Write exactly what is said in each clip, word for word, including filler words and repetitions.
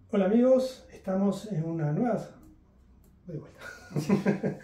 Hola amigos, estamos en una nueva... Voy de vuelta.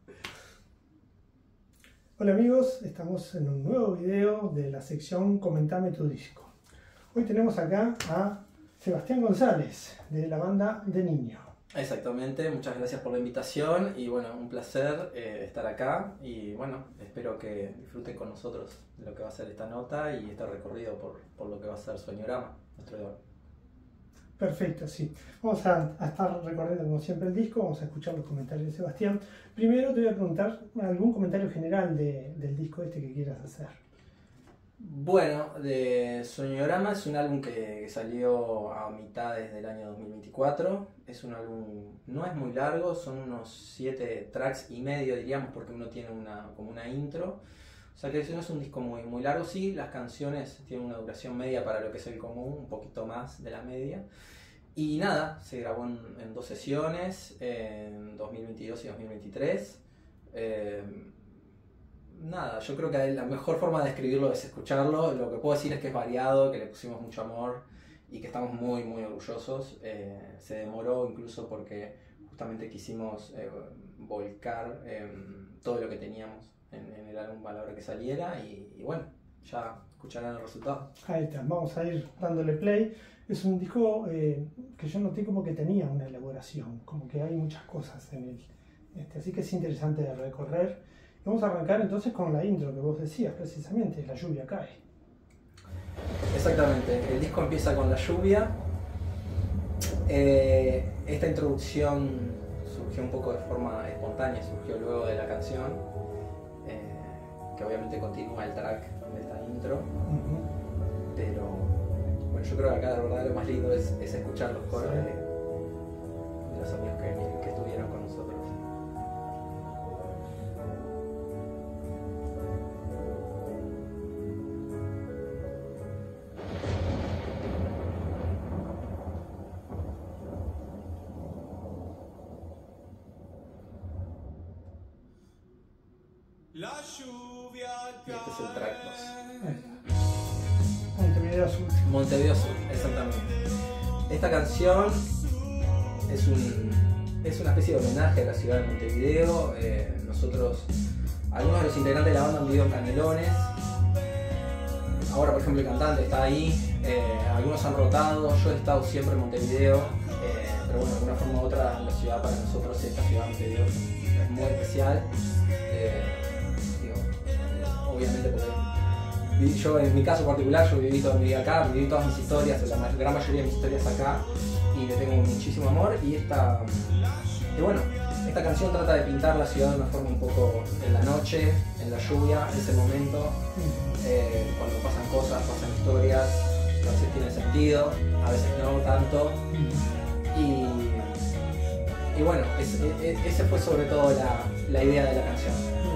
Hola amigos, estamos en un nuevo video de la sección Comentame tu disco. Hoy tenemos acá a Sebastián González de la banda De Niño. Exactamente, muchas gracias por la invitación y bueno, un placer eh, estar acá y bueno, espero que disfruten con nosotros de lo que va a ser esta nota y este recorrido por, por lo que va a ser Sueñorama, nuestro álbum. Perfecto, sí. Vamos a, a estar recorriendo como siempre el disco, vamos a escuchar los comentarios de Sebastián. Primero te voy a preguntar algún comentario general de, del disco este que quieras hacer. Bueno, de Sueñorama es un álbum que, que salió a mitades del año dos mil veinticuatro. Es un álbum, no es muy largo, son unos siete tracks y medio diríamos, porque uno tiene una, como una intro. O sea que no es un disco muy, muy largo, sí, las canciones tienen una duración media para lo que es el común, un poquito más de la media. Y nada, se grabó en, en dos sesiones, en dos mil veintidós y dos mil veintitrés. Eh, nada, yo creo que la mejor forma de describirlo es escucharlo. Lo que puedo decir es que es variado, que le pusimos mucho amor y que estamos muy, muy orgullosos. Eh, se demoró incluso porque justamente quisimos eh, volcar eh, todo lo que teníamos en, en el álbum a la hora que saliera y, y bueno, ya escucharán el resultado. Ahí está, vamos a ir dándole play. Es un disco eh, que yo noté como que tenía una elaboración, como que hay muchas cosas en él, este, así que es interesante de recorrer. Vamos a arrancar entonces con la intro que vos decías precisamente, La lluvia cae. Exactamente, el disco empieza con la lluvia. Eh, esta introducción surgió un poco de forma espontánea, surgió luego de la canción, eh, que obviamente continúa el track de esta intro. Uh-huh. Pero bueno, yo creo que acá de verdad lo más lindo es, es escuchar los coros sí. de, de los amigos que, que estuvieron con nosotros. La lluvia Y este es el track dos. Montevideo Sur. Montevideo Sur, exactamente. Esta canción es, un, es una especie de homenaje a la ciudad de Montevideo. Eh, nosotros, algunos de los integrantes de la banda han vivido en Canelones. Ahora, por ejemplo, el cantante está ahí. Eh, algunos han rotado. Yo he estado siempre en Montevideo. Eh, pero bueno, de alguna forma u otra, la ciudad para nosotros, esta ciudad de Montevideo, es muy especial. Eh, Obviamente porque yo en mi caso particular, yo viví toda mi vida acá, viví todas mis historias, la gran mayoría de mis historias acá y le tengo muchísimo amor y esta, y bueno, esta canción trata de pintar la ciudad de una forma un poco en la noche, en la lluvia, en ese momento, eh, cuando pasan cosas, pasan historias, que a veces tienen sentido, a veces no tanto y, y bueno, es, es, ese fue sobre todo la, la idea de la canción.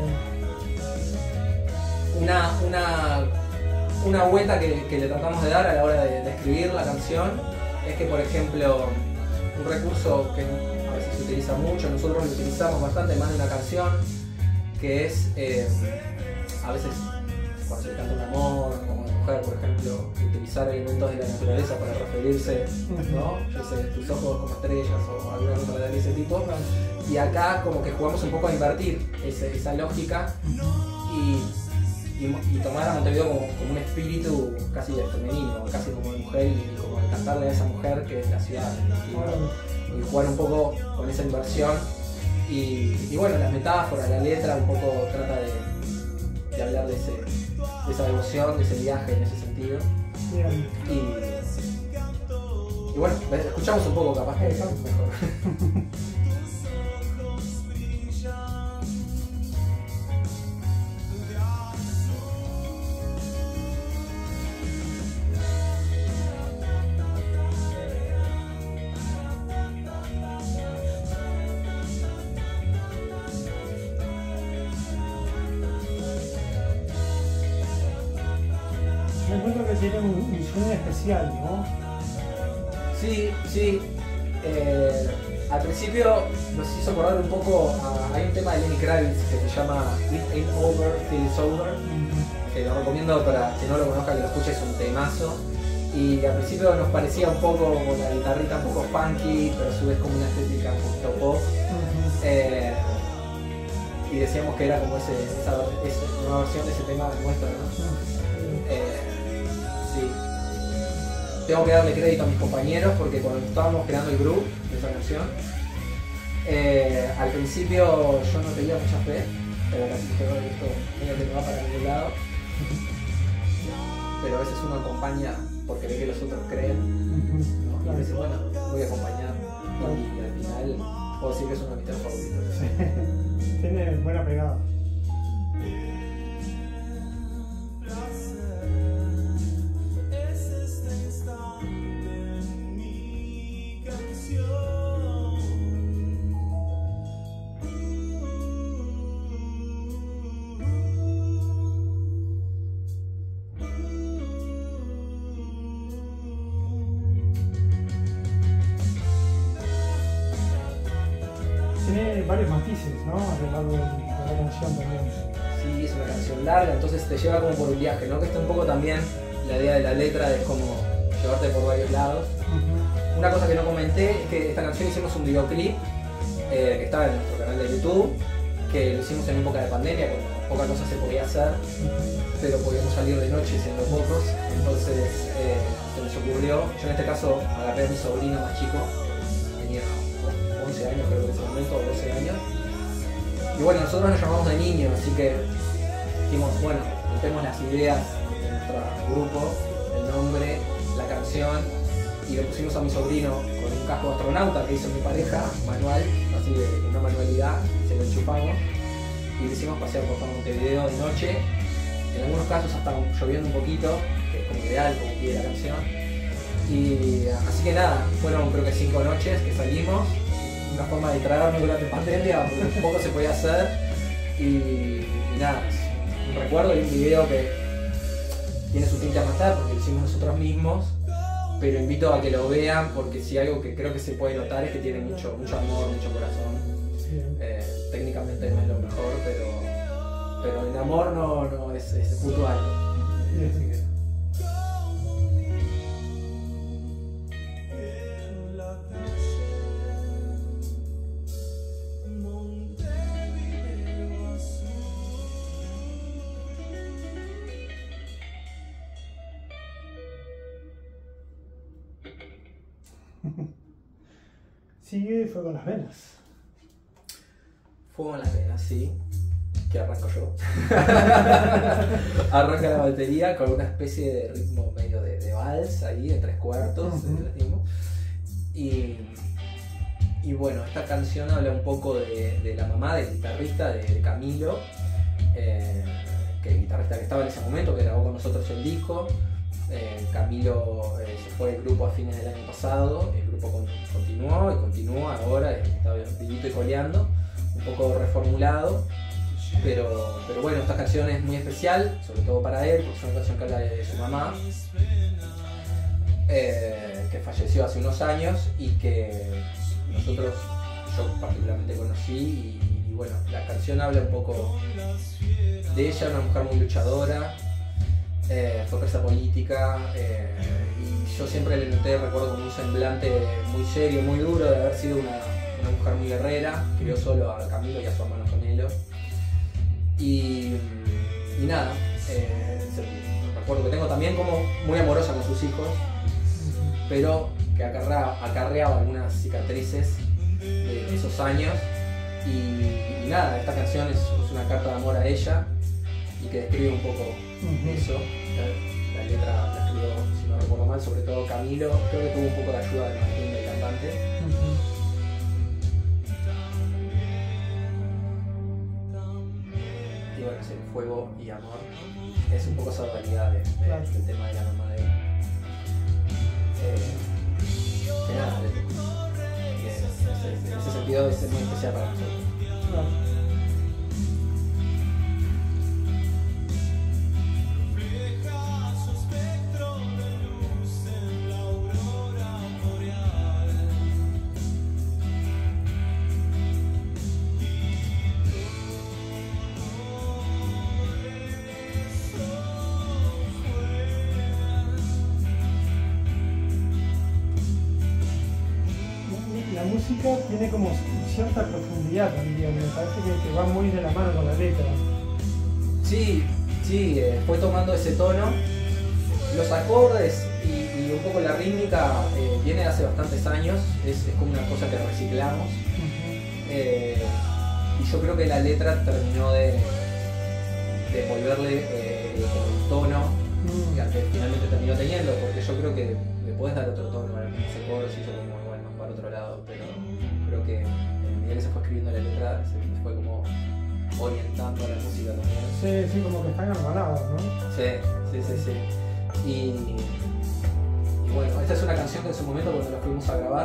Una, una, una vuelta que, que le tratamos de dar a la hora de, de escribir la canción es que, por ejemplo, un recurso que a veces se utiliza mucho, nosotros lo utilizamos bastante más en una canción, que es eh, a veces cuando se canta un amor o una mujer, por ejemplo, utilizar elementos de la naturaleza para referirse, ¿no? Yo sé, tus ojos como estrellas o alguna cosa de ese tipo. Y acá como que jugamos un poco a invertir ese, esa lógica y Y, y tomar a Montevideo como, como un espíritu casi femenino, casi como de mujer y como el cantarle a esa mujer que es la ciudad. Y, y jugar un poco con esa inversión. Y, y bueno, las metáforas, la letra un poco trata de, de hablar de, ese, de esa devoción, de ese viaje en ese sentido. Y, y bueno, escuchamos un poco capaz que es mejor. Me encuentro que tiene un, un sueño especial, ¿no? Sí, sí. Eh, al principio nos hizo acordar un poco a, hay un tema de Lenny Kravitz que se llama It Ain't Over Till It's Over, que lo recomiendo para quien no lo conozca que lo escuche, es un temazo. Y al principio nos parecía un poco como la guitarrita un poco funky, pero a su vez como una estética un poquito pop. Uh-huh. eh, y decíamos que era como ese, esa, esa nueva versión de ese tema nuestro, ¿no? Uh-huh. eh, sí. Tengo que darle crédito a mis compañeros porque cuando estábamos creando el groove de esa canción, eh, al principio yo no tenía mucha fe, pero casi dije, bueno, esto medio que no va para ningún lado. Pero a veces uno acompaña porque ve que los otros creen, ¿no? Y a veces, bueno, voy a acompañar, y al final puedo decir que es uno de mis temas favoritos. Sí. Tiene buena pegada. Tiene varios matices, ¿no? A lo largo de la canción también. Sí, es una canción larga, entonces te lleva como por un viaje, ¿no? Que está un poco también la idea de la letra, es como llevarte por varios lados. Uh-huh. Una cosa que no comenté es que esta canción hicimos un videoclip eh, que estaba en nuestro canal de YouTube, que lo hicimos en época de pandemia, cuando poca cosa se podía hacer, uh-huh. pero podíamos salir de noche siendo pocos, entonces eh, se nos ocurrió, yo en este caso agarré a mi sobrino más chico, tenía once años creo que en ese momento, o doce años. Y bueno, nosotros nos llamamos de niños, así que dijimos, bueno, metemos las ideas de nuestro grupo, el nombre, la canción, y le pusimos a mi sobrino con un casco de astronauta que hizo mi pareja, manual, así de una manualidad, se lo enchufamos, y le hicimos pasear por todo Montevideo de noche, en algunos casos hasta lloviendo un poquito, que es como ideal, como pide la canción. Y así que nada, fueron creo que cinco noches que salimos, una forma de distraernos durante pandemia, porque poco se podía hacer, y, y nada, un recuerdo y un video que tiene su tinte amateur porque lo hicimos nosotros mismos, pero invito a que lo vean porque si algo que creo que se puede notar es que tiene mucho, mucho amor, mucho corazón. Eh, técnicamente no es lo mejor, pero, pero el amor no, no es, es puto alto. Así que... Sigue Fuego en las Venas. Fuego en las Venas, sí. Que arranco yo. Arranca la batería con una especie de ritmo medio de, de vals ahí, de tres cuartos. Uh-huh. y, y bueno, esta canción habla un poco de, de la mamá del guitarrista, de, de Camilo, eh, que el guitarrista que estaba en ese momento, que grabó con nosotros el disco. Eh, Camilo eh, se fue del grupo a fines del año pasado, el grupo con, continuó y continúa ahora, está vivito y coleando, un poco reformulado, pero, pero bueno, esta canción es muy especial, sobre todo para él, porque es una canción que habla de su mamá, eh, que falleció hace unos años y que nosotros, yo particularmente conocí, y, y bueno, la canción habla un poco de ella, una mujer muy luchadora. Eh, fue presa política eh, y yo siempre le noté, recuerdo, con un semblante muy serio, muy duro de haber sido una, una mujer muy guerrera, crió solo a Camilo y a su hermano gemelo. Y, y nada, eh, recuerdo que tengo también como muy amorosa con sus hijos, pero que acarreaba, acarreaba algunas cicatrices de esos años. Y, y nada, esta canción es, es una carta de amor a ella y que describe un poco uh-huh. eso. La, la letra la escribió, si no recuerdo mal, sobre todo Camilo. Creo que tuvo un poco de ayuda de Martín, del cantante. Uh-huh. Y bueno, es el fuego y amor. Es un poco esa dualidad de, de, claro. del tema de la mamá de él. Eh, que nada, de, de, de, en ese sentido es muy especial para nosotros. Claro. música tiene como cierta profundidad también, me parece que, que va muy de la mano con la letra. Sí, sí, eh, fue tomando ese tono. Los acordes y, y un poco la rítmica eh, viene de hace bastantes años, es, es como una cosa que reciclamos. Uh-huh. eh, y yo creo que la letra terminó de, de volverle eh, el tono uh-huh. que finalmente terminó teniendo, porque yo creo que le podés dar otro tono a algunos acordes y yo como bueno, para otro lado, pero creo que en el día que se fue escribiendo la letra se fue como orientando a la música también. Sí, sí, como que están hermanados, ¿no? Sí, sí, sí, sí. Y, y bueno, esta es una canción que en su momento cuando la fuimos a grabar,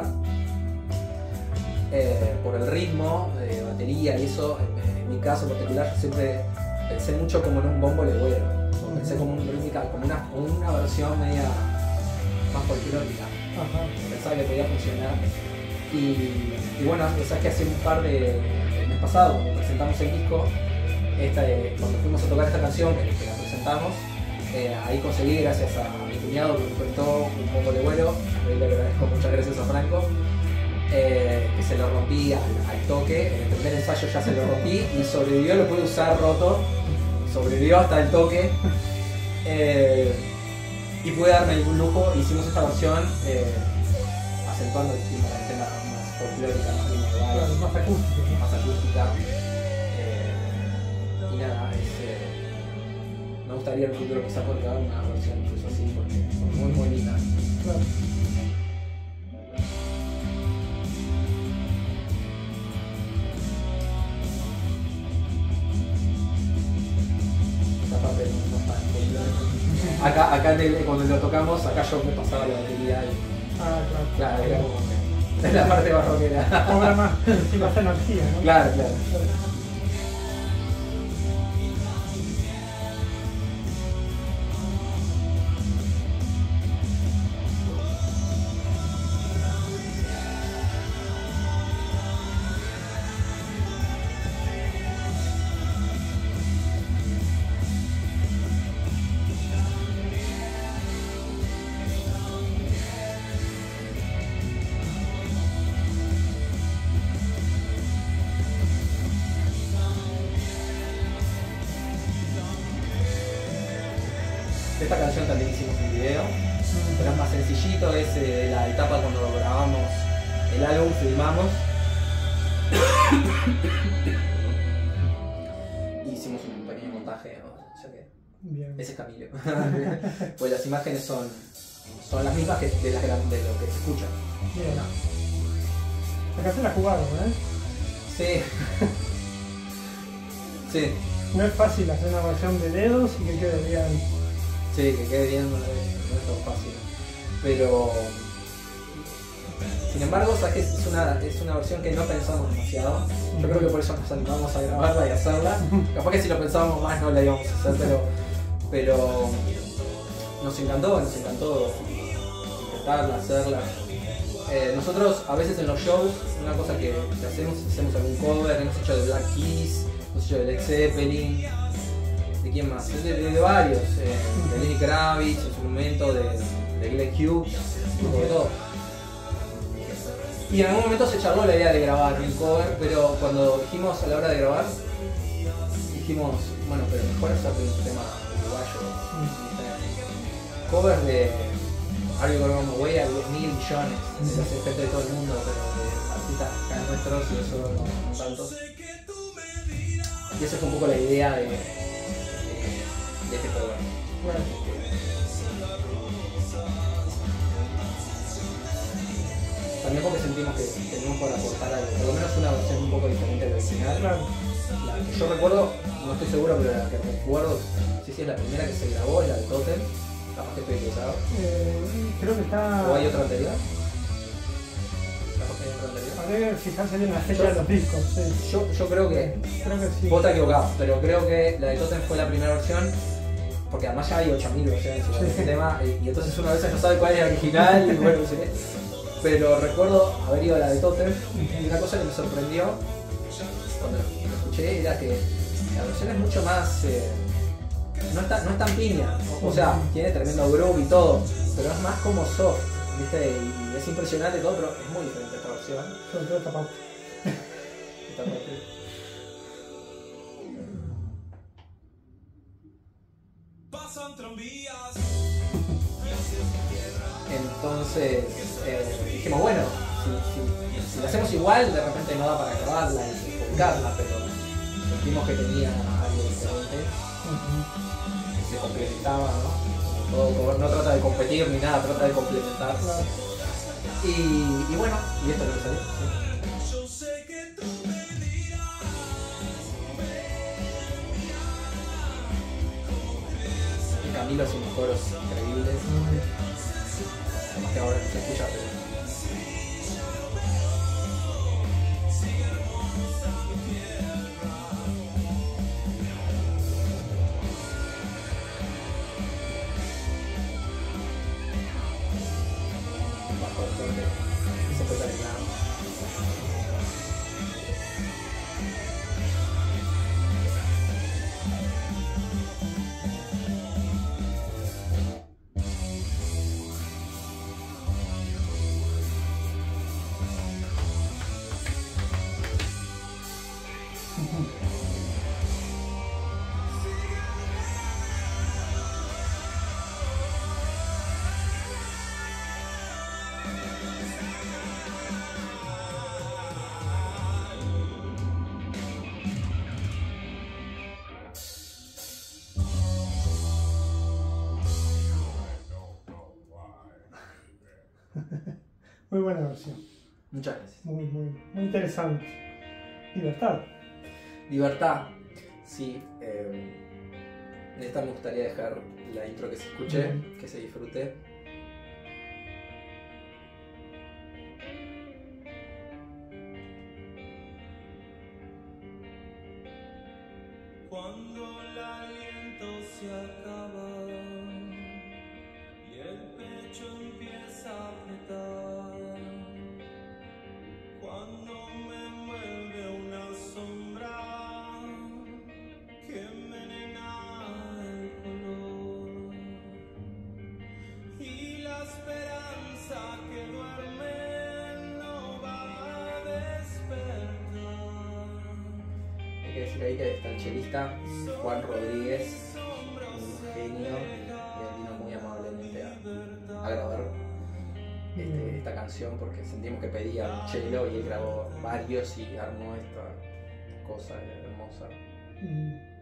eh, por el ritmo, de batería y eso, en, en mi caso particular, yo siempre pensé mucho como en un bombo legüero. Uh-huh. Pensé como, un rítmica, como una, una versión media más folclórica. Uh-huh. Pensaba que podía funcionar. Y, y bueno, o sea, que hace un par de... el mes pasado, cuando presentamos el disco, esta, eh, cuando fuimos a tocar esta canción, que, que la presentamos, Eh, ahí conseguí, gracias a mi cuñado que me prestó un poco de vuelo, ahí le agradezco, muchas gracias a Franco, eh, que se lo rompí al, al toque, en el primer ensayo ya se lo rompí y sobrevivió, lo pude usar roto, sobrevivió hasta el toque, eh, y pude darme algún lujo, hicimos esta versión eh, acentuando el tema, el tema más folclórica, más medieval, claro, más acústica, más acústica, eh, y nada, es... Eh, me gustaría en el futuro quizás poder grabar una versión incluso así porque es muy muy linda. Claro. Esta parte no está en acá, acá cuando lo tocamos, acá yo me pasaba la batería y... Ah, claro. Claro, era como que... es la parte barroquera. Ahora más, sin más energía, ¿no? Claro, claro. claro. Esta canción también hicimos un video, pero es más sencillito, es eh, la etapa cuando grabamos el álbum, filmamos y hicimos un pequeño montaje, o sea que bien. Ese es Camilo. Pues las imágenes son, son las mismas que de, las, de lo que se escucha. Bien. Acá se la jugaron, ¿eh? Sí. Sí. No es fácil hacer una versión de dedos y que quede bien. Sí, que quede bien, no es, no es tan fácil. Pero... sin embargo, ¿sabes qué? Es una, es una versión que no pensamos demasiado. Yo creo que por eso nos animamos a grabarla y hacerla. Capaz que si lo pensábamos más no la íbamos a hacer, pero... pero nos encantó, nos encantó intentarla, hacerla. Eh, nosotros a veces en los shows, una cosa que, que hacemos, hacemos algún cover, hemos hecho de Black Keys, hemos hecho de Led Zeppelin, ¿de quién más? De, de, de varios, eh, de Lenny Kravitz en su momento, de, de Glenn Hughes, un poco de todo. Y en algún momento se charló la idea de grabar un cover, pero cuando dijimos a la hora de grabar, dijimos, bueno, pero mejor hacer un tema uruguayo. Covers de Are You Gonna Go My Way a diez mil millones, de los gente de todo el mundo, pero de artistas acá nuestros y eso no, no tantos. Y esa fue un poco la idea de, de, de este cover. Bueno. También porque sentimos que tenemos por aportar algo, por lo menos una versión un poco diferente del original. Claro. La que yo recuerdo, no estoy seguro, pero la que recuerdo, sí, sí, es la primera que se grabó, es la de Totem. Capaz que estoy equivocado. Eh, creo que está... ¿O hay otra anterior? Capaz que hay otra anterior. Habría que fijarse bien la fecha de los discos, sí. Yo, yo creo que... Creo que sí. Vos estás equivocado, pero creo que la de Totem fue la primera versión, porque además ya hay ocho mil versiones de este tema, y, y entonces uno a veces no sabe cuál es la original, y bueno, no sé qué. Pero recuerdo haber ido a la de Totem, y una cosa que me sorprendió cuando lo escuché era que la versión es mucho más... Eh, no, es tan, no es tan piña, o sea, tiene tremendo groove y todo, pero es más como soft. ¿viste? Y es impresionante todo, pero es muy diferente esta versión. Sobre todo esta parte. Esta parte. Pasan tranvías. Entonces eh, dijimos, bueno, si, si, si lo hacemos igual, de repente no da para acabarla y publicarla, pero sentimos que tenía algo diferente, que se complementaba, ¿no? Todo, no trata de competir ni nada, trata de complementar. Y, y bueno, y esto es lo que salió. ¿Sí? Yo sé que tú me dirás. Y Camilo hace unos coros increíbles. Además que ahora no se escucha, pero... Muy buena versión. Muchas gracias. Muy, muy, muy interesante. Libertad. Libertad. Sí. Eh, en esta me gustaría dejar la intro que se escuche, Ujú. que se disfrute. Cuando el aliento se acaba y el pecho empieza a apretar, cuando me envuelve una sombra que envenena el color y la esperanza que duerme no va a despertar. Hay que decir ahí que está el chelista Juan Rodríguez, un genio, y él vino muy amablemente a, a grabar este, esta canción porque sentimos que pedía un chelo y él grabó varios y armó esta cosa hermosa. Mm.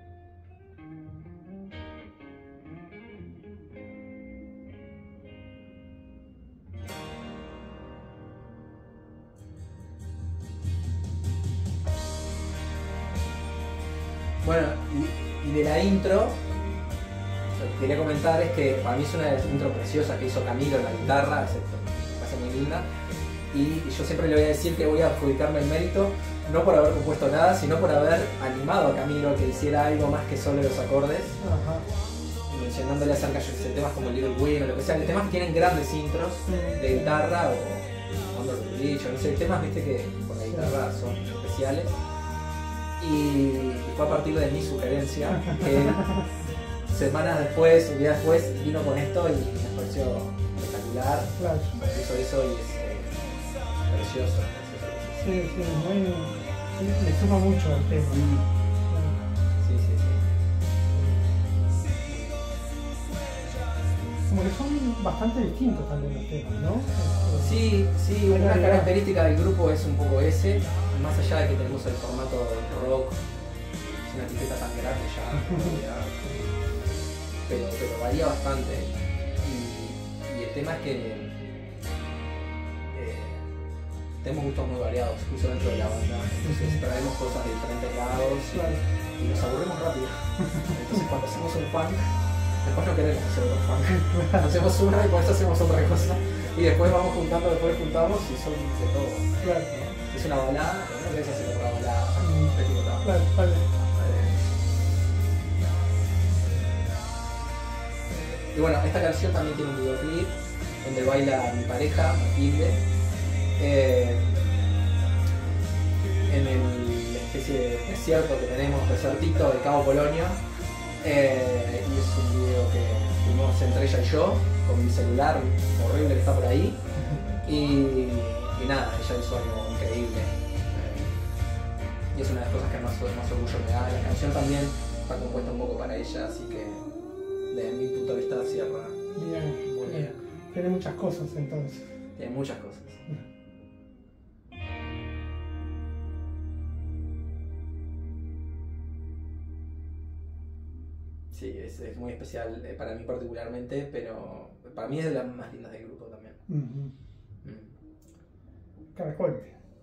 Bueno, y, y de la intro, lo que quería comentar es que para mí es una de las intros preciosas que hizo Camilo en la guitarra, es- me parece muy linda. Y yo siempre le voy a decir que voy a adjudicarme el mérito, no por haber compuesto nada, sino por haber animado a Camilo a que hiciera algo más que solo los acordes, Ajá. mencionándole acerca de temas como Little Wing o lo que sea, que temas que tienen grandes intros de guitarra o Under the Bridge, o no sé, temas viste que con la guitarra son especiales. Y fue a partir de mi sugerencia que él, semanas después, un día después, vino con esto y me pareció espectacular. Claro. Hizo eso y es eh, precioso. precioso. Sí, sí, muy, sí, le suma mucho al tema. Sí, sí, sí. Como que son bastante distintos también los temas, ¿no? Este, Sí, sí, una característica del grupo es un poco ese, más allá de que tenemos el formato rock, es una etiqueta tan grande ya, en realidad, pero, pero varía bastante. Y, y el tema es que eh, tenemos gustos muy variados, incluso dentro de la banda, entonces traemos cosas de diferentes lados Claro. y, y nos aburrimos rápido. Entonces cuando hacemos un funk, después no queremos hacer otro funk. Hacemos una y por eso hacemos otra cosa. Y después vamos juntando, después juntamos y son de todo. Claro. ¿No? Es una balada, pero no querés hacer otra balada. Mm. Etiquetada. Claro, vale. Y bueno, esta canción también tiene un videoclip donde baila mi pareja, Matilde, eh, en el especie de desierto que tenemos, desertito de Cabo Polonio. Eh, y es un video que filmamos entre ella y yo. con mi celular horrible que está por ahí. Y, y nada, ella hizo algo increíble. Eh, y es una de las cosas que más, más orgullo me da. La canción también está compuesta un poco para ella, así que desde mi punto de vista cierra Bien, muy bien. Tiene muchas cosas entonces. Tiene muchas cosas. Sí, es, es muy especial eh, para mí particularmente, pero para mí es de las más lindas del grupo también. Uh-huh. Mm. Caracol.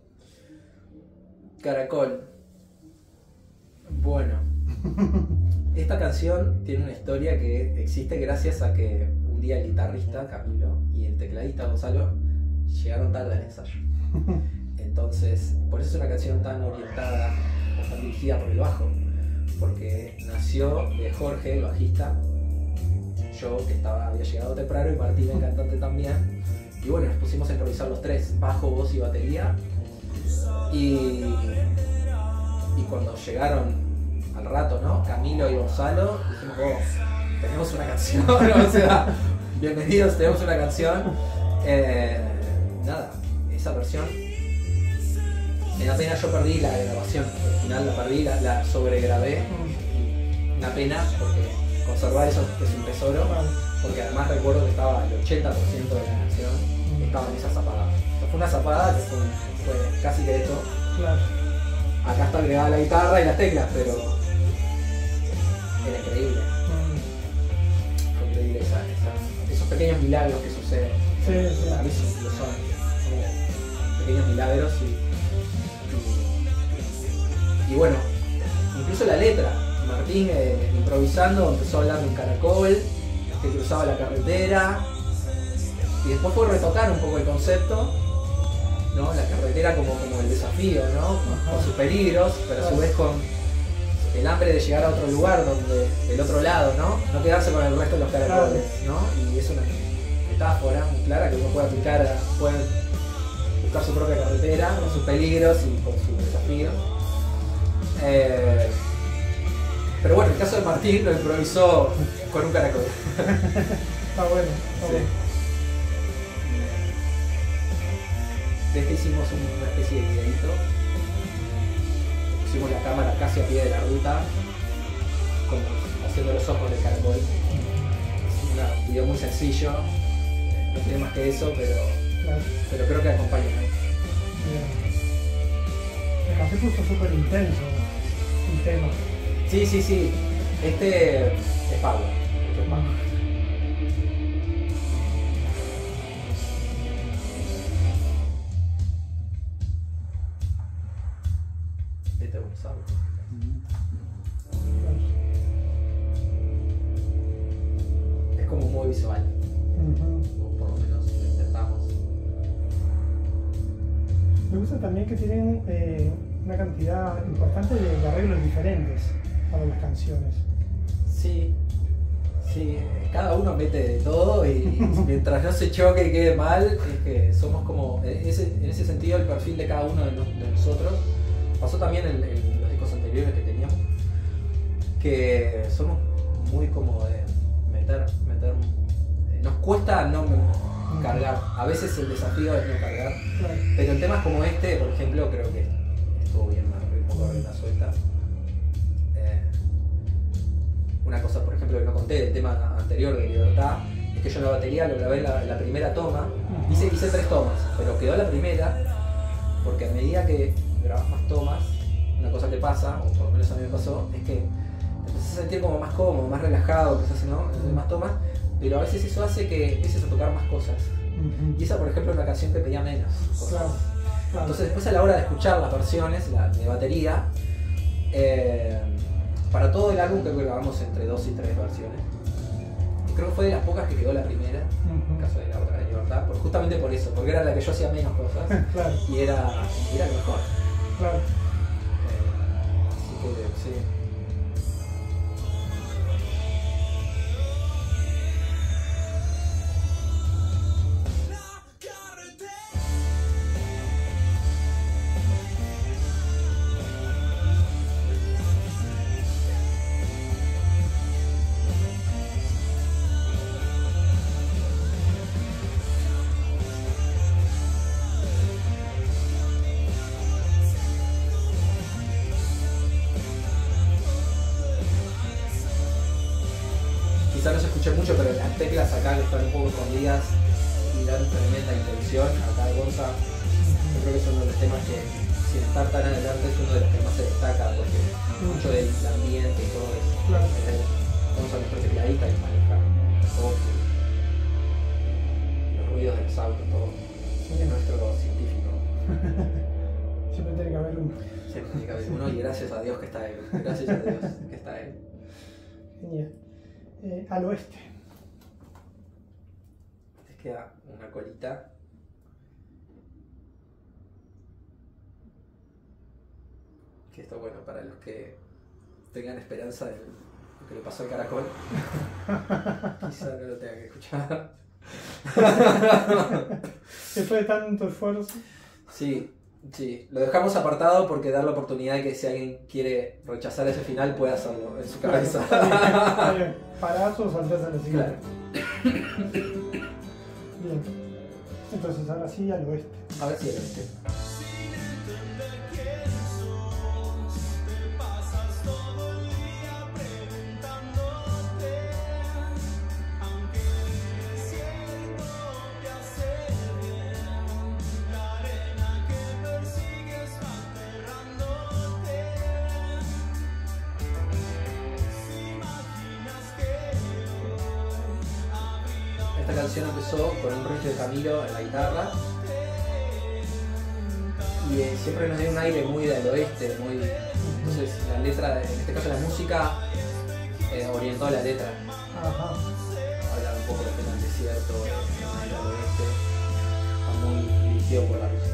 Caracol. Bueno, esta canción tiene una historia que existe gracias a que un día el guitarrista Camilo y el tecladista Gonzalo llegaron tarde al ensayo. Entonces, por eso es una canción tan orientada o tan dirigida por el bajo, porque nació de Jorge, el bajista, yo que estaba, había llegado temprano y Martín, el cantante también, y bueno, nos pusimos a improvisar los tres, bajo, voz y batería, y, y cuando llegaron al rato, ¿no? Camilo y Gonzalo, dijimos, oh, tenemos una canción, o sea, bienvenidos, tenemos una canción. Eh, nada, esa versión, me da pena, yo perdí la grabación, al final la perdí, la, la sobregrabé, una pena porque conservar eso es un tesoro, porque además recuerdo que estaba el ochenta por ciento de la canción, estaba en esa zapada. O sea, fue una zapada que fue, fue casi que esto. Claro. Acá está agregada la guitarra y las teclas, pero era increíble. Fue increíble esa, esa, esos pequeños milagros que suceden. Sí, sí. Para mí sí lo son, como pequeños milagros y, y, y bueno, incluso la letra. Martín eh, improvisando empezó a hablar de un caracol que cruzaba la carretera y después fue retocar un poco el concepto, ¿no? La carretera como, como el desafío, ¿no? Con, con sus peligros, pero a su vez con el hambre de llegar a otro lugar, donde del otro lado, ¿no? No quedarse con el resto de los caracoles, ¿no? Y es una metáfora muy clara que uno puede aplicar, a, puede buscar su propia carretera, con sus peligros y con sus desafíos. Eh, pero bueno, el caso de Martín lo improvisó con un caracol. Está bueno, está Sí. bueno. De este hicimos una especie de videito. Pusimos la cámara casi a pie de la ruta, como haciendo los ojos del caracol. Es un video muy sencillo, no tiene más que eso, pero, Claro. pero creo que acompaña. Bien. El café puso súper intenso un tema. Sí, sí, sí. Este es Pablo. Este es Pablo. Este es Gonzalo. Es como muy visual, Ujú. o por lo menos lo intentamos. Me gusta también que tienen eh, una cantidad importante de, de arreglos diferentes para las canciones. Sí, sí, cada uno mete de todo y mientras no se choque y quede mal, es que somos como, en ese, en ese sentido el perfil de cada uno de, nos- de nosotros, pasó también en, en los discos anteriores que teníamos, que somos muy como de meter, meter, nos cuesta no cargar, a veces el desafío es no cargar, Claro. pero en temas como este, por ejemplo, creo que estuvo bien, un poco de rienda suelta. Eh, una cosa, por ejemplo, que no conté del tema anterior de Libertad, es que yo la batería lo grabé en la, en la primera toma, hice, hice tres tomas, pero quedó la primera, porque a medida que grabas más tomas, una cosa que pasa, o por lo menos a mí me pasó, es que te empezás a sentir como más cómodo, más relajado, empezás, ¿no? a hacer más tomas, pero a veces eso hace que empieces a tocar más cosas. Ujú. Y esa, por ejemplo, es una canción que pedía menos cosas. Claro, claro. Entonces después a la hora de escuchar las versiones la, de batería, eh, para todo el álbum creo que grabamos entre dos y tres versiones. Y creo que fue de las pocas que quedó la primera, en Ujú. caso de la otra de Libertad, por, justamente por eso, porque era la que yo hacía menos cosas Claro, y era, y era lo mejor. claro. Eh, así que sí. escuchen mucho, pero las teclas acá que están un poco escondidas y dan tremenda intención. Acá Gonza, yo creo que es uno de los temas que, sin estar tan adelante, es uno de los que más se destaca, porque mucho del ambiente y todo eso. Claro. Gonza, nuestro tecladista, que maneja todo, los ruidos de los autos, todo. Es nuestro científico. Siempre tiene que haber uno. Siempre tiene que haber uno y gracias a Dios que está él. Gracias a Dios que está él. Genial. Eh, al oeste. Les queda una colita. Que esto, bueno, para los que tengan esperanza de lo que le pasó al caracol, quizá no lo tengan que escuchar. Después de tanto esfuerzo. Sí, sí. Lo dejamos apartado porque dar la oportunidad de que si alguien quiere rechazar ese final pueda hacerlo en su cabeza. Está bien, está bien. Parás o saltás a la siguiente. Claro. Bien. Entonces ahora sí al oeste. A ver si el oeste. Sin entender quién sos, te pasas todo el día preguntándote, aunque el desierto te hace bien, la arena que persigues va aterrándote. Si imaginas que yo abrirá Esta canción empezó con un riff de Camilo en la guitarra y eh, siempre nos dio un aire muy del oeste, muy... Entonces la letra, en este caso la música, eh, orientó la letra. Ajá. Hablar un poco del tema del desierto, del oeste, está muy dirigido por la música.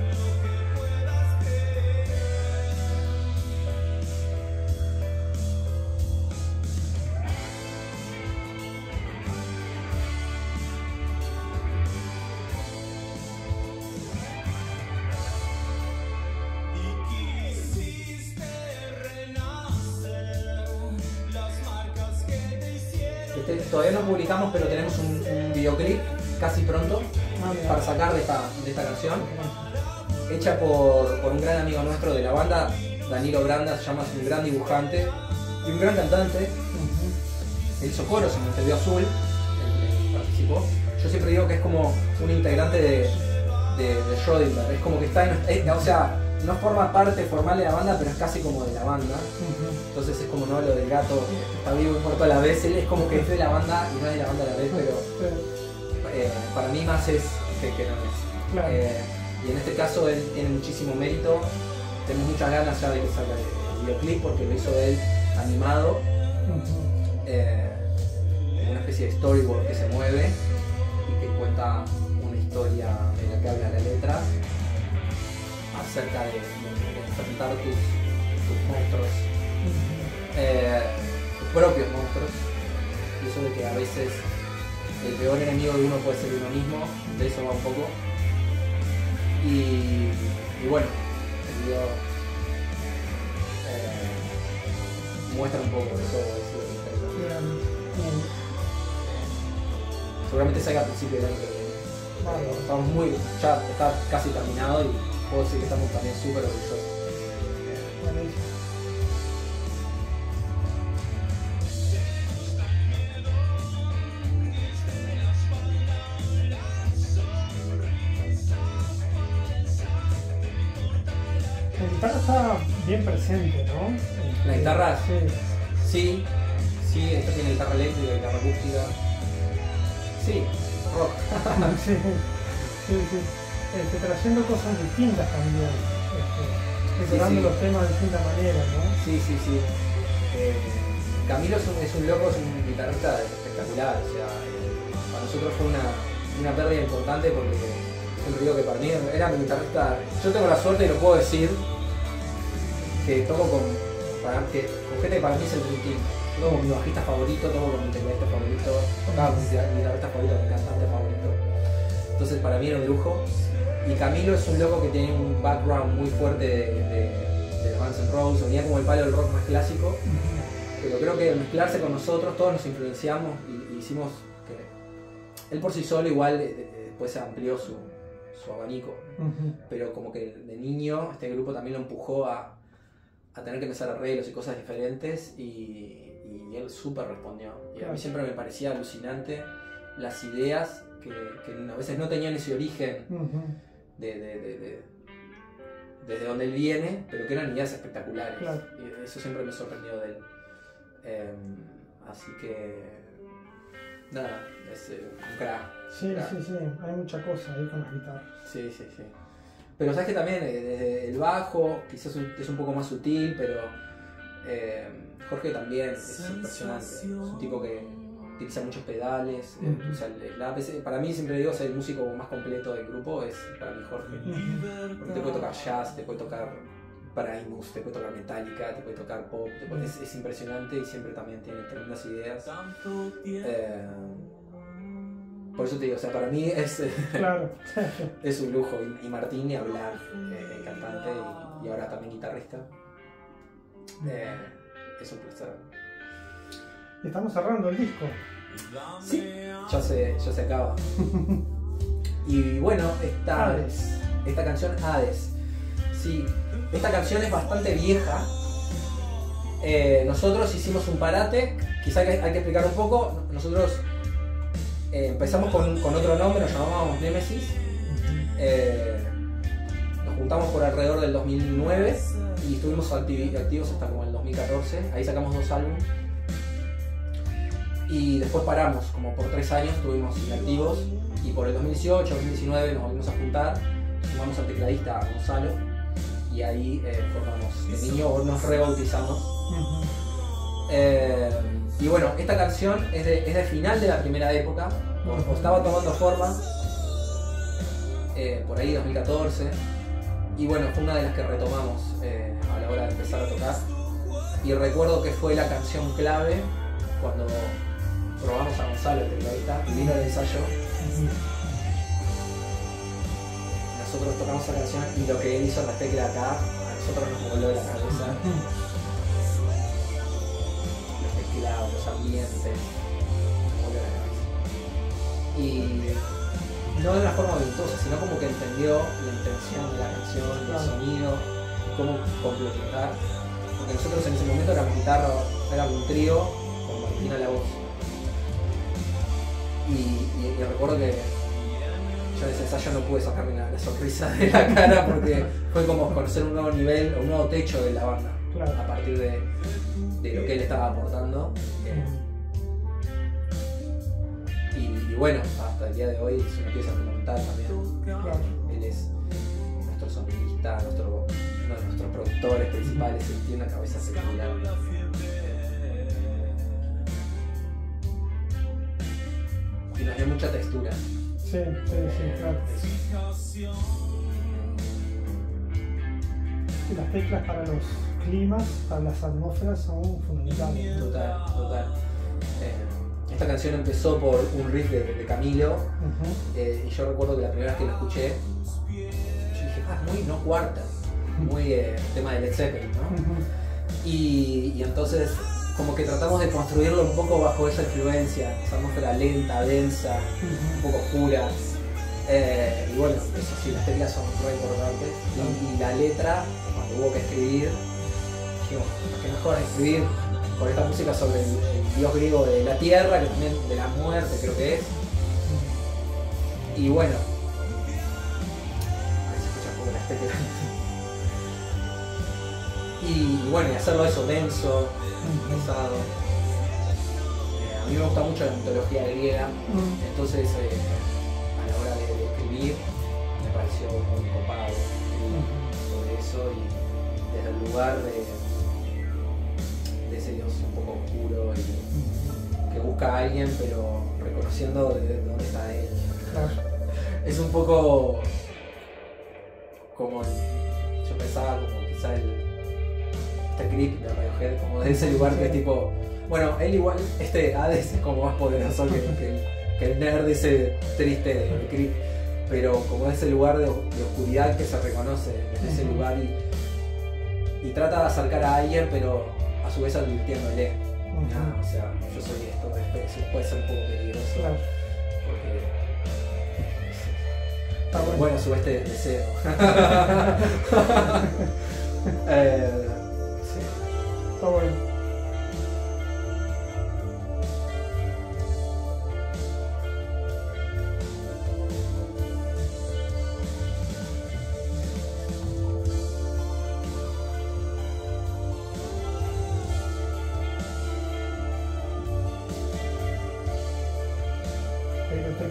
y quisiste renacer, las marcas que te hicieron. Este, todavía no publicamos, pero tenemos un, un videoclip casi pronto Ah, mira. para sacar de esta, de esta canción, hecha por, por un gran amigo nuestro de la banda, Danilo Branda, se llama, es un gran dibujante y un gran cantante. Ujú. Él hizo coros en Montevideo Azul, él, él participó. Yo siempre digo que es como un integrante de, de, de Schrödinger, es como que está en, eh, o sea, no forma parte formal de la banda, pero es casi como de la banda. Ujú. Entonces es como no lo del gato que está vivo y muerto a la vez, él es como que es de la banda y no es de la banda a la vez, pero Sí, eh, para mí más es que, que no es. claro. Eh, y en este caso él tiene muchísimo mérito, tenemos muchas ganas ya de que salga el videoclip porque lo hizo él animado, Ujú. eh, en una especie de storyboard que se mueve y que cuenta una historia de la que habla la letra acerca de, de- de enfrentar tus, tus monstruos, Ujú. eh, tus propios monstruos, y eso de que a veces el peor enemigo de uno puede ser uno mismo, de eso va un poco. Y, y bueno, el video eh, muestra un poco eso, eso de lo que está. Bien, bien. Seguramente salga a principio del año que viene. Vale. Estamos muy, ya está casi terminado y puedo decir que estamos también súper orgullosos. Eh, Buenísimo. La guitarra está bien presente, ¿no? La guitarra, Sí. sí, sí, esta tiene guitarra eléctrica, guitarra acústica. Sí, rock. Sí, sí, sí. Este, trayendo cosas distintas también. Este, explorando sí. los temas de distinta manera, ¿no? Sí, sí, sí. Eh, Camilo es un, es un loco, es un guitarrista espectacular. O sea, eh, para nosotros fue una, una pérdida importante porque siempre digo que para mí era mi guitarrista. Yo tengo la suerte y lo puedo decir que toco con, para, que, con gente que para mí es el Dream Team. Toco con mi bajista favorito, toco con mi tecladista favorito, tocaba con mi guitarrista favorito, con mi cantante favorito. Entonces para mí era un lujo. Y Camilo es un loco que tiene un background muy fuerte de, de, de Guns N' Roses, venía como el palo del rock más clásico, pero creo que al mezclarse con nosotros todos nos influenciamos y, y hicimos que él por sí solo igual de- de- después se amplió su, su abanico, Ujú. pero como que de niño este grupo también lo empujó a, a tener que empezar arreglos y cosas diferentes y, y y él súper respondió. Y a Claro. mí siempre me parecía alucinante las ideas que, que a veces no tenían ese origen Ujú. de, de, de, de- desde donde él viene, pero que eran ideas espectaculares. Claro. Y eso siempre me sorprendió de él. Eh, así que, nada, es eh, un crack. Sí, crack. sí, sí, hay mucha cosa ahí con las guitarras. Sí, sí, sí. Pero sabes que también eh, desde el bajo, quizás un- es un poco más sutil, pero eh, Jorge también es impresionante. Es un tipo que utiliza muchos pedales, eh, Ujú. usa el slap. Es- para mí siempre digo, es el músico más completo del grupo, es para mí Jorge. Ujú. Porque te puede tocar jazz, te puede tocar Primus, te puede tocar Metallica, te puede tocar pop, te puede- es, es impresionante y siempre también tiene tremendas ideas. Eh, por eso te digo, o sea, para mí es, eh, Claro. es un lujo. Y, y Martín ni hablar, eh, cantante y, y ahora también guitarrista. Eh, es un placer. Y estamos cerrando el disco. Sí, ya se, ya se acaba. Y bueno, esta, Hades. esta canción Hades. Sí, esta canción es bastante vieja. Eh, nosotros hicimos un parate, quizá que hay que explicar un poco. Nosotros eh, empezamos con, con otro nombre, nos llamábamos Nemesis. Eh, nos juntamos por alrededor del dos mil nueve y estuvimos activi- activos hasta como el dos mil catorce. Ahí sacamos dos álbumes. Y después paramos, como por tres años estuvimos inactivos. Y por el dos mil dieciocho, dos mil diecinueve nos volvimos a juntar. Sumamos al tecladista a Gonzalo. Y ahí eh, formamos el niño, o nos rebautizamos. Ujú. Eh, y bueno, esta canción es de, es de final de la primera época, o, o estaba tomando forma, eh, por ahí dos mil catorce. Y bueno, fue una de las que retomamos eh, a la hora de empezar a tocar. Y recuerdo que fue la canción clave cuando probamos a Gonzalo, el tecladista, y vino el ensayo. Nosotros tocamos esa canción y lo que él hizo en la tecla acá, a nosotros nos voló de la cabeza. Los teclados, los ambientes, nos voló de la cabeza. Y no de una forma virtuosa, sino como que entendió la intención de la canción, el Claro. sonido, cómo complementar. Porque nosotros en ese momento éramos guitarra, éramos un trío con Valentina a la voz. Y, y- y recuerdo que yo en ese ensayo no pude sacarme la, la sonrisa de la cara porque fue como conocer un nuevo nivel, un nuevo techo de la banda. Claro. A partir de, de lo que él estaba aportando. Eh, y, y bueno, hasta el día de hoy es una pieza fundamental también. Claro. Él es nuestro sonidista, nuestro, uno de nuestros productores principales, él tiene una cabeza espectacular. Y nos dio mucha textura. Sí, sí, sí, claro. Y las teclas para los climas, para las atmósferas son fundamentales. Total, total. Eh, esta canción empezó por un riff de, de Camilo. Ujú. Eh, y yo recuerdo que la primera vez que lo escuché, yo dije, ah, muy no cuarta, muy eh, tema de Led Zeppelin, ¿no? Ujú. Y, y entonces como que tratamos de construirlo un poco bajo esa influencia, esa atmósfera lenta, densa, un Ujú. poco oscura. Eh, y bueno, eso sí, las teclas son muy importantes. Y, y la letra, cuando hubo que escribir, dijimos, que mejor escribir con esta música sobre el, el dios griego de la tierra, que también de la muerte creo que es. Y bueno, ahí se escucha un poco las teclas. Y bueno, y hacerlo eso denso, pesado. Eh, a mí me gusta mucho la mitología griega, Ujú. entonces eh, a la hora de, de escribir me pareció muy copado escribir sobre eso y desde el lugar de, de ese dios un poco oscuro y que busca a alguien pero reconociendo de, de dónde está él. Claro. Es un poco como yo pensaba como quizá el este creep de Radiohead, como de ese lugar que es tipo, bueno, él igual, este Hades es como más poderoso que, que, que el nerd ese triste de, de creep, pero como ese lugar de, de oscuridad que se reconoce desde ese Ujú. lugar y, y trata de acercar a alguien pero a su vez advirtiéndole, Ujú. "Nah, o sea, yo soy esto, esto puede ser un poco peligroso Claro. porque Está bueno. bueno, sube este deseo. eh, sí. Está bueno.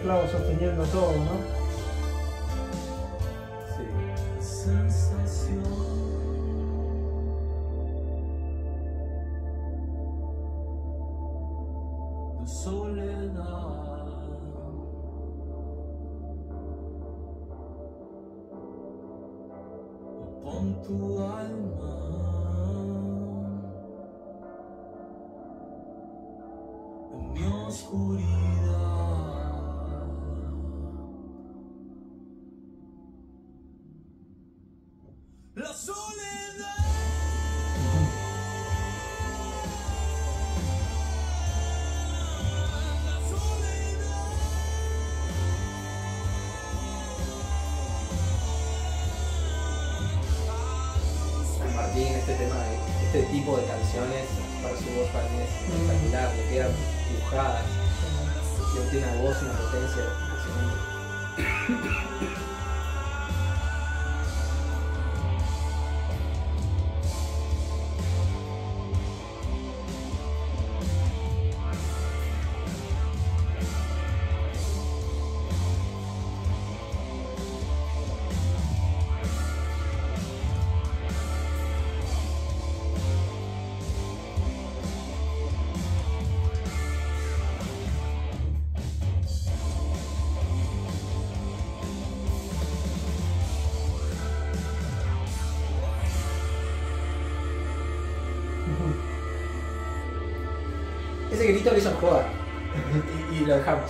clavo sosteniendo todo, ¿no? Sí. sensación de soledad. Pon tu alma en mi oscuridad. La soledad. La soledad. San Martín, este tema, de- este tipo de canciones para su voz para mí es espectacular, le quedan dibujadas, y tiene una voz y una potencia impresionante. Ese grito lo hizo en joda y, y lo dejamos.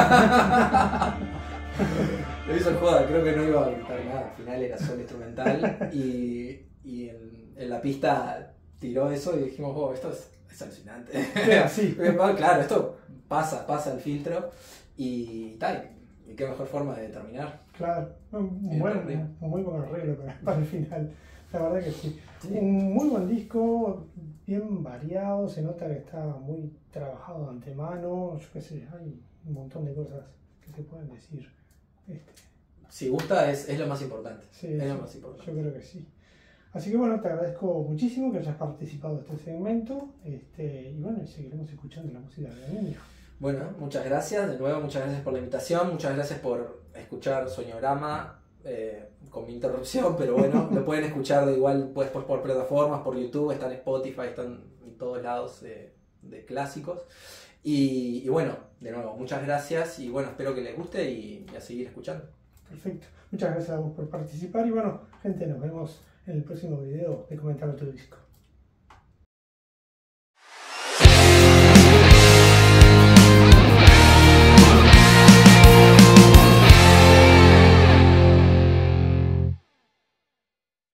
Lo hizo en joda, creo que no iba a gritar nada, al final era solo instrumental y, y en, en la pista tiró eso y dijimos, oh, esto es, es alucinante. Queda así. Claro, esto pasa, pasa el filtro y tal, y qué mejor forma de terminar. Claro, un Bien, buen, bien. un muy buen arreglo para, para el final. La verdad que sí. Sí. Un muy buen disco, bien variado, se nota que está muy trabajado de antemano. Yo qué sé, hay un montón de cosas que se pueden decir. Este, Si gusta es, es lo más importante. sí, es lo sí, más importante. yo creo que sí. Así que bueno, te agradezco muchísimo que hayas participado de este segmento. Este, y bueno, y seguiremos escuchando la música de la niña. Bueno, muchas gracias. De nuevo, muchas gracias por la invitación. Muchas gracias por escuchar Soñorama eh, con mi interrupción, pero bueno, lo pueden escuchar de igual pues, por, por plataformas, por YouTube, están en Spotify, están en todos lados de, de clásicos. Y, y bueno, de nuevo, muchas gracias y bueno, espero que les guste y, y a seguir escuchando. Perfecto. Muchas gracias a vos por participar. Y bueno, gente, nos vemos en el próximo video de Comentar tu Disco.